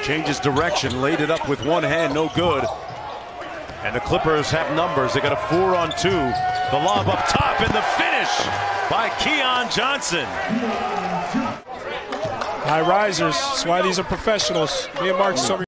Changes direction, laid it up with one hand, no good. And the Clippers have numbers. They got a 4-on-2. The lob up top and the finish by Keon Johnson. High risers. That's why these are professionals. Me and Mark so